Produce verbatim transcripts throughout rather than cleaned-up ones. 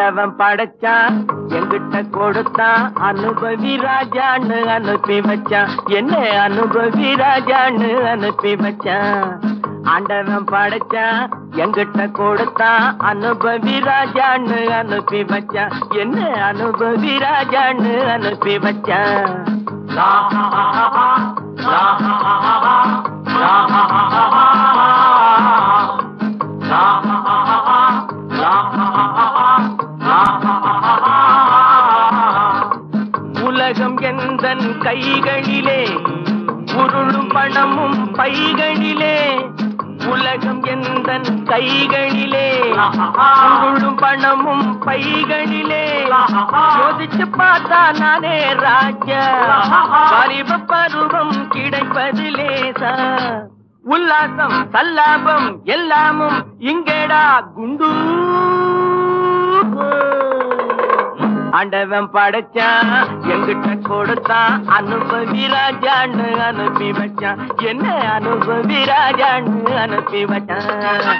ஆண்டவன் படைச்சான் எங்கிட்ட கொடுத்தான் அனுபவி ராஜான்னு அனுப்பி வச்சான் என்ன அனுபவி ராஜான்னு அனுப்பி வச்சான் ஆண்டவன் படைச்சான் எங்கிட்ட கொடுத்தான் அனுபவி ராஜான்னு அனுப்பி வச்சான் என்ன அனுபவி ராஜான்னு அனுப்பி வச்சான் உலகம் எந்தன் கைகளிலே உருளும் பணமும் பைகளிலே உலகம் எந்தன் கைகளிலே உருளும் பணமும் பைகளிலே யோசிச்சு பார்த்தா நானே ராஜா வாலிப பருவம் கிடைப்பது லேசா உல்லாசம் சல்லாபம் எல்லாமும் இங்கேடா குண்டு ஆண்டவன் படைச்சான் எங்கிட்ட கொடுத்தான் அனுபவி ராஜான்னு அனுப்பி வச்சான் என்ன அனுபவி ராஜான்னு அனுப்பி வச்சான்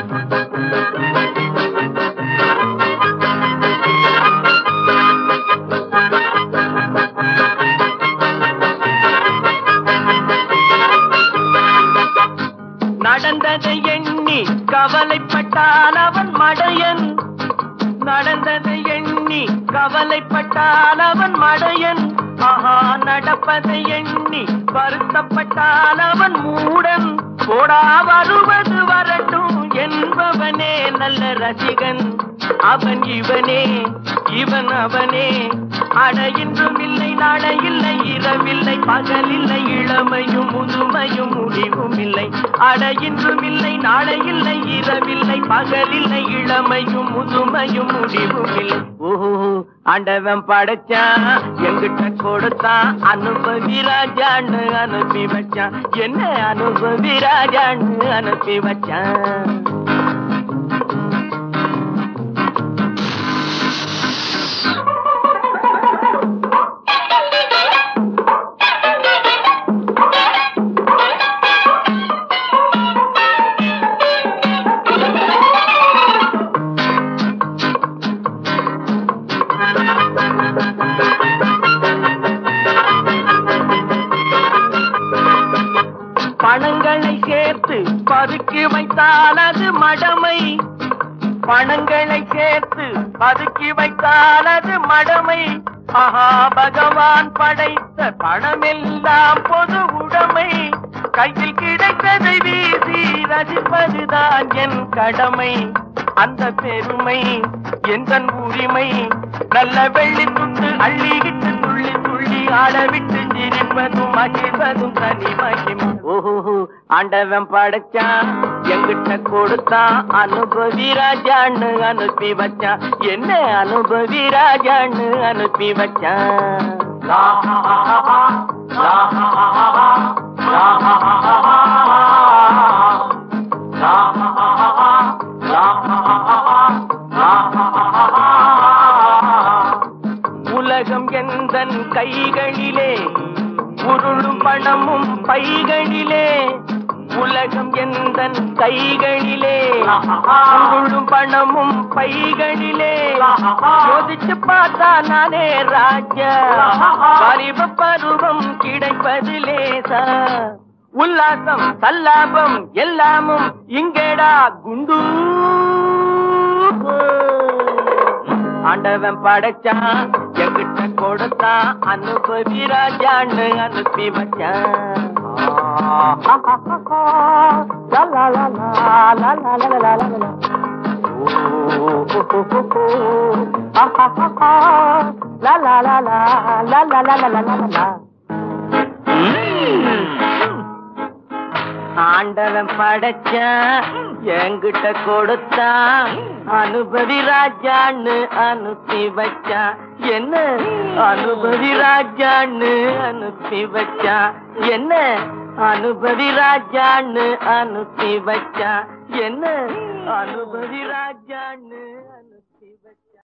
நடந்ததை எண்ணி கவலைப்பட்டான் அவன் மடையன் நடந்ததை எண்ணி கவலைப்பட்டான் அவன் மடையன் ஆஹா நடப்பதை எண்ணி வருத்தப்பட்டான் அவன் மூடன் போடா வருவது வரட்டும் என்பவனே நல்ல ரசிகன் அவன் இவனே இவன் அவனே அட இன்றும் இல்லை நாளை இல்லை இரவில்லை பகல் இல்லை இளமையும் முதுமையும் முடிவும் இல்லை அட இன்றும் இல்லை நாளை இல்லை இரவில்லை பகல் இல்லை இளமையும் முதுமையும் முடிவும் இல்லை ஓஹோ ஆண்டவன் படைச்சான் எங்கிட்ட கொடுத்தான் அனுபவி ராஜான்னு அனுப்பி வச்சான் என்ன அனுபவி ராஜான்னு அனுப்பி வச்சான் பணங்களை சேர்த்து பதுக்கி வைத்தால் அது மடமை பணங்களை சேர்த்து பதுக்கி வைத்தால் அது மடமை ஆஹா பகவான் படைத்த பணமெல்லாம் பொது உடைமை கையில் கிடைத்ததை வீசி ரசிப்பதுதான் என் கடமை அந்த பெருமை எந்தன் உரிமை நல்ல வெள்ளி துண்டு அள்ளிக்கிட்டு துள்ளி துள்ளி ஆடவிட்டு சிரிப்பதும் மகிழ்வதும் தனி மகிமை ஓஹோ ஆண்டவன் படைச்சான் எங்கிட்ட கொடுத்தான் அனுபவி ராஜான்னு அனுப்பி வச்சான் என்ன அனுபவி ராஜான்னு அனுப்பி வச்சான் உலகம் எந்தன் கைகளிலே உருளும் பணமும் பைகளிலே உலகம் எந்தன் கைகளிலே உருளும் பணமும் பைகளிலே யோசிச்சு பார்த்தா நானே ராஜா வாலிப பருவம் கிடைப்பது லேசா உல்லாசம் சல்லாபம் எல்லாமும் இங்கேடா குண்டு ஆண்டவன் படைச்சான் எங்கிட்ட கொடுத்தான் அனுபவி ராஜான்னு அனுப்பி வச்சான் ஆண்டவன் படைச்சான் எங்கிட்ட கொடுத்தான் அனுபவி ராஜான்னு அனுப்பி வச்சான் என்ன அனுபவி ராஜான்னு அனுப்பி வச்சான் என்ன அனுபவி ராஜான்னு அனுப்பி வச்சான் என்ன அனுபவி ராஜான்னு அனுப்பி வச்சான்